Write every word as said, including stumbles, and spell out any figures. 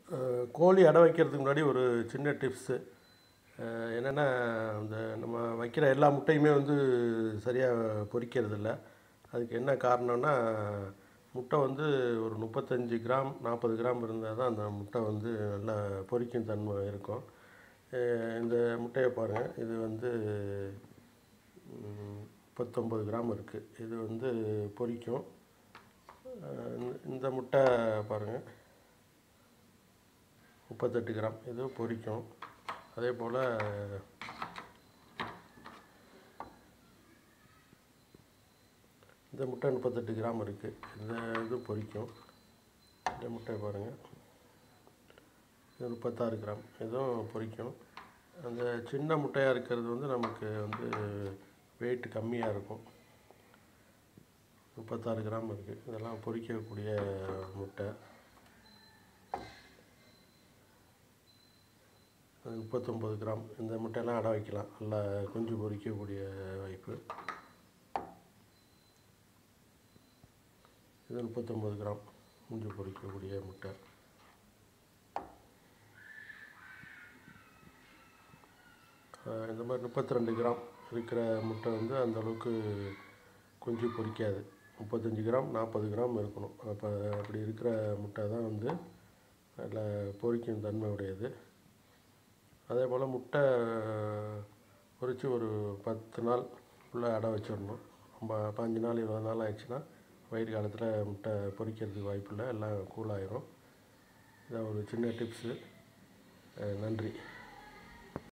கோழி அடை வைக்கிறதுக்கு முன்னாடி ஒரு சின்ன டிப்ஸு என்னென்னா, அந்த நம்ம வைக்கிற எல்லா முட்டையுமே வந்து சரியாக பொரிக்கிறதில்ல. அதுக்கு என்ன காரணம்னா, முட்டை வந்து ஒரு முப்பத்தஞ்சு கிராம் நாற்பது கிராம் இருந்தால் தான் அந்த முட்டை வந்து நல்லா பொரிக்கும் தன்மை இருக்கும். இந்த முட்டையை பாருங்கள், இது வந்து முப்பத்தொம்பது கிராம் இருக்குது. இது வந்து பொரிக்கும். இந்த முட்டை பாருங்கள், முப்பத்தெட்டு கிராம், இது பொரிக்கும். அதே போல் இந்த முட்டை முப்பத்தெட்டு கிராம் இருக்குது. இந்த இது பொரிக்கும். இந்த முட்டை பாருங்கள், இது முப்பத்தாறு கிராம், இதுவும் பொரிக்கும். அந்த சின்ன முட்டையாக இருக்கிறது வந்து நமக்கு வந்து வெயிட் கம்மியாக இருக்கும். முப்பத்தாறு கிராம் இருக்குது. இதெல்லாம் பொரிக்கக்கூடிய முட்டை. முப்பத்தொம்பது கிராம். இந்த முட்டையெல்லாம் அடை வைக்கலாம், நல்லா குஞ்சு பொரிக்கக்கூடிய வாய்ப்பு. இது முப்பத்தொம்பது கிராம் குஞ்சு பொரிக்கக்கூடிய முட்டை. இந்த மாதிரி முப்பத்தி ரெண்டு கிராம் இருக்கிற முட்டை வந்து அந்தளவுக்கு குஞ்சு பொரிக்காது. முப்பத்தஞ்சு கிராம் நாற்பது கிராம் இருக்கணும். அப்போ அப்படி இருக்கிற முட்டை தான் வந்து நல்லா பொரிக்கும் தன்மை உடையது. அதே போல் முட்டை பொரித்து ஒரு பத்து நாள் ஃபுல்லாக அடை வச்சிடணும். ரொம்ப பாஞ்சு நாள் இருபது நாள் ஆயிடுச்சுன்னா வெயில் காலத்தில் முட்டை பொரிக்கிறதுக்கு வாய்ப்பு இல்லை, எல்லாம் கூலாயிரும். இதான் ஒரு சின்ன டிப்ஸு. நன்றி.